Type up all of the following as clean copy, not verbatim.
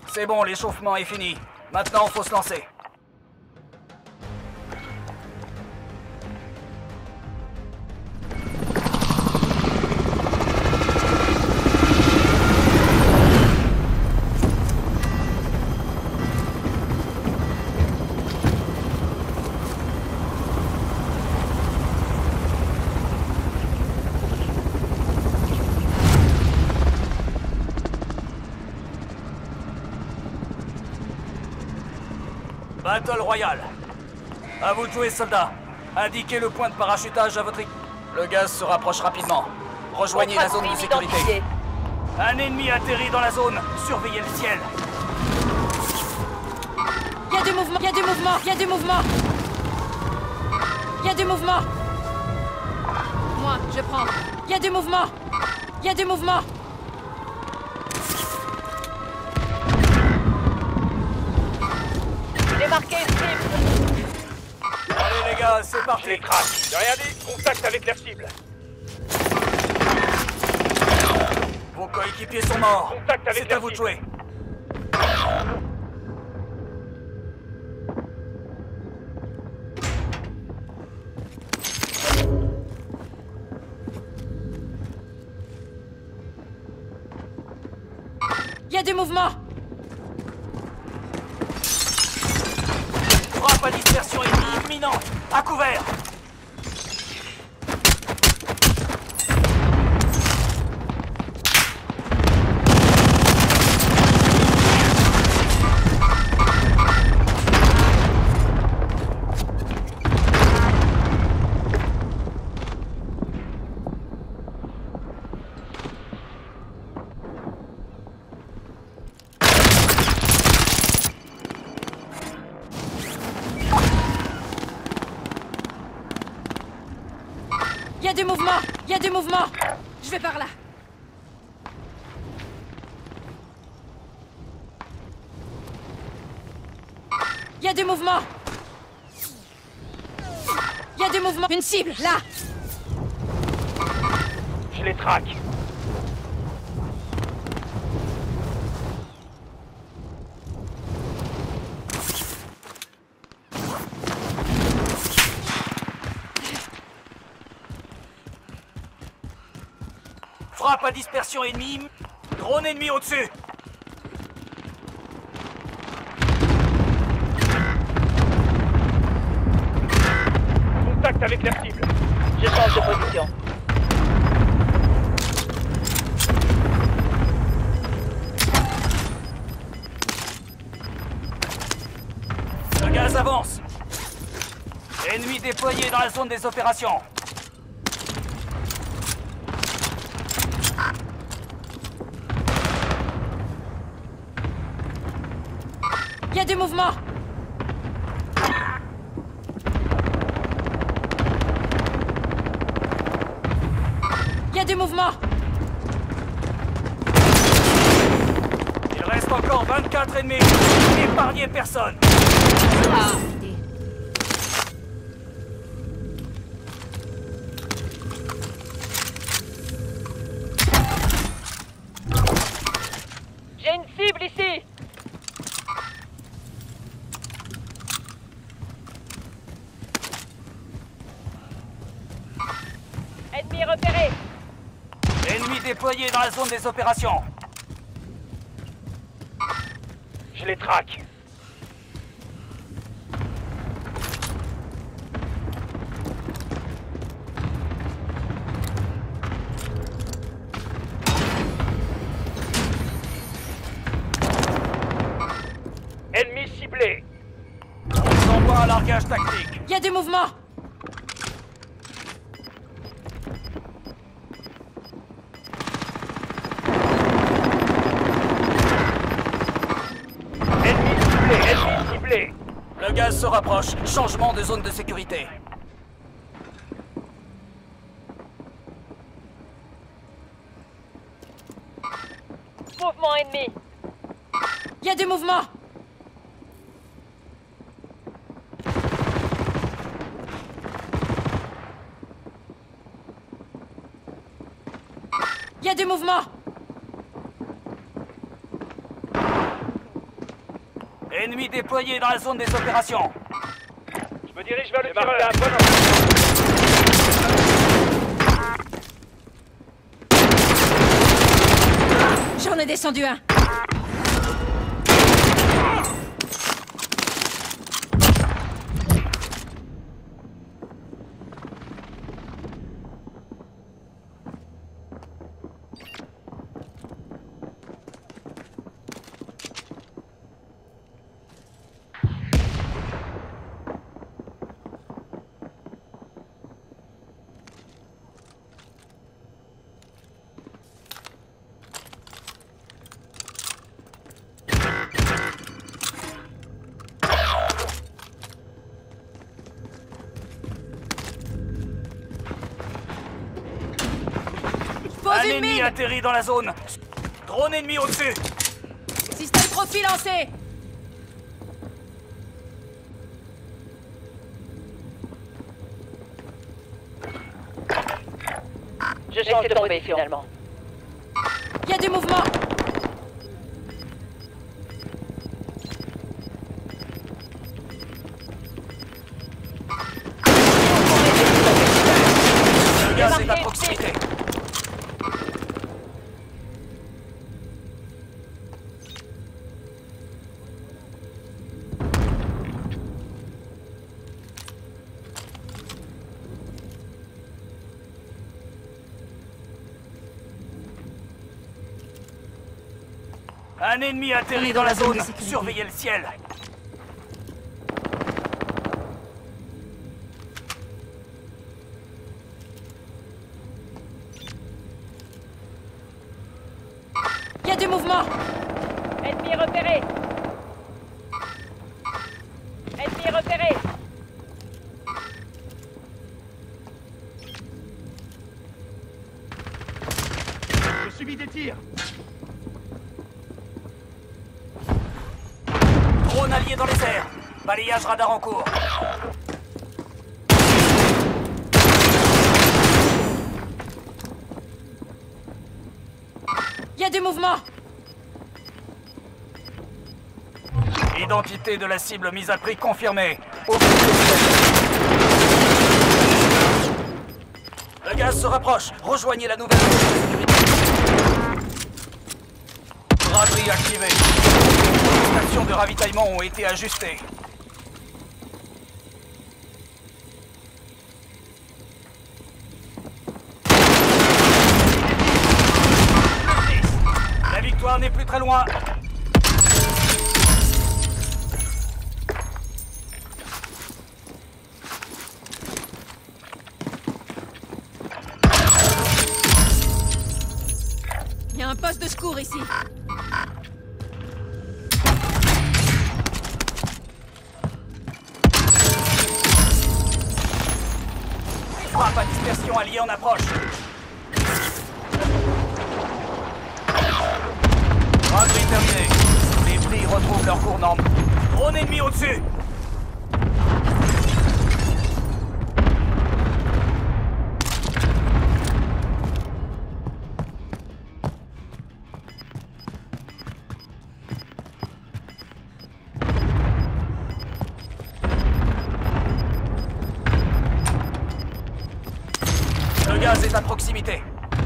C'est bon, l'échauffement est fini. Maintenant, faut se lancer. Battle Royale. À vous de jouer, soldats. Indiquez le point de parachutage à votre équipe. Le gaz se rapproche rapidement. Rejoignez la zone de sécurité. Un ennemi atterrit dans la zone. Surveillez le ciel. Il y a du mouvement, il y a du mouvement, il y a du mouvement. Il y a du mouvement. Moi, je prends. Il y a du mouvement. Il y a du mouvement. J'ai marqué une cible. Allez les gars, c'est parti. Je les traque. J'ai rien dit. Contact avec la cible. Vos coéquipiers sont morts. Contact avec C'est la à vous de cible. jouer. Il y a du mouvement. Frappe à dispersion ennemie imminente. À couvert. Il y a du mouvement. Il y a du mouvement. Je vais par là. Il y a du mouvement. Il y a du mouvement. Une cible, là. Je les traque. Frappe à dispersion ennemie. Drone ennemi au-dessus. Contact avec la cible. Je change de position. Le gaz avance. Ennemi déployé dans la zone des opérations. Il y a du mouvement. Il y a du mouvement. Il reste encore 24 ennemis. N'épargnez personne. Ah. J'ai une cible ici. Ennemi repéré. Ennemi déployé dans la zone des opérations. Je les traque. Ennemi ciblé. On envoie un largage tactique. Il y a du mouvement. Ennemi ciblé. Ennemi ciblé. Le gaz se rapproche. Changement de zone de sécurité. Mouvement ennemi. Il y a du mouvement. Il y a du mouvement. Ennemi déployé dans la zone des opérations. Je me dirige vers le tireur. J'en ai descendu un. Un ennemi atterrit dans la zone. Drone ennemi au-dessus. Système profil lancé. Je change de position finalement. Il y a du mouvement. Le gaz est à proximité. Un ennemi atterrit dans la zone. Surveillez le ciel. Il y a du mouvement. Ennemi repéré. Ennemi repéré. Je subis des tirs. Drone allié dans les airs. Balayage radar en cours. Il y a du mouvement. Identité de la cible mise à prix confirmée. Le gaz se rapproche. Rejoignez la nouvelle zone de sécurité. Braderie activée. Les stations de ravitaillement ont été ajustées. La victoire n'est plus très loin. Il y a un poste de secours ici. Frappe à dispersion alliée en approche. Braderie terminée. Les prix retrouvent leur cours norme. Drone ennemi au-dessus. Le gaz est à proximité.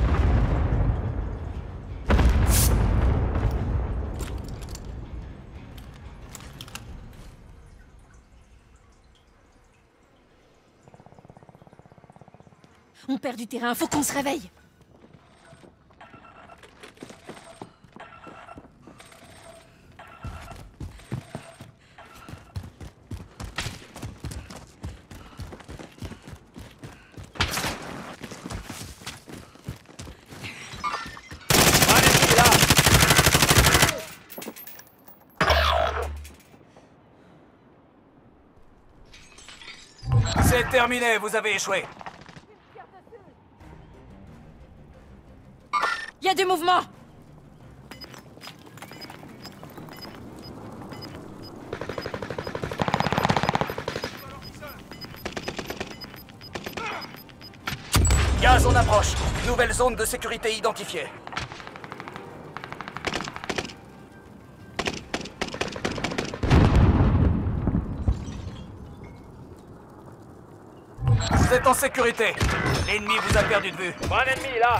On perd du terrain, faut qu'on se réveille. C'est terminé, vous avez échoué. Il y a du mouvement. Gaz en approche. Nouvelle zone de sécurité identifiée. Vous êtes en sécurité. L'ennemi vous a perdu de vue. Je vois un ennemi, là.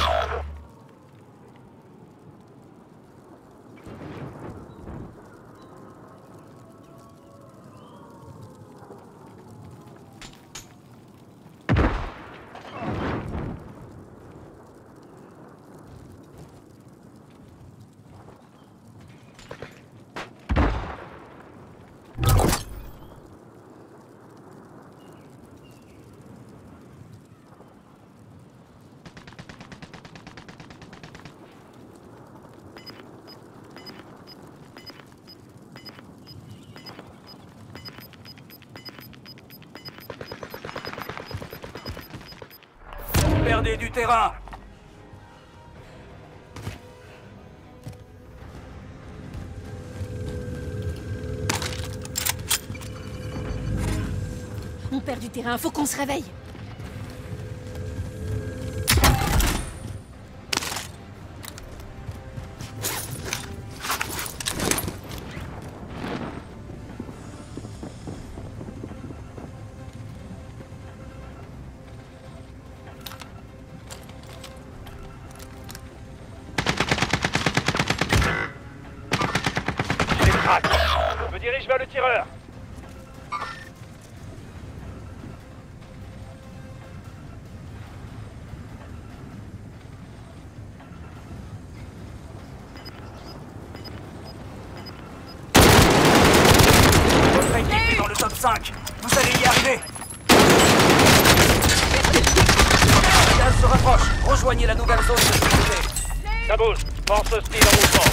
Perdez du terrain. On perd du terrain, faut qu'on se réveille. Je me dirige vers le tireur. Votre équipe est dans le top 5. Vous allez y arriver. Le gaz se rapproche. Rejoignez la nouvelle zone de sécurité. Ça bouge. Force hostile en mouvement.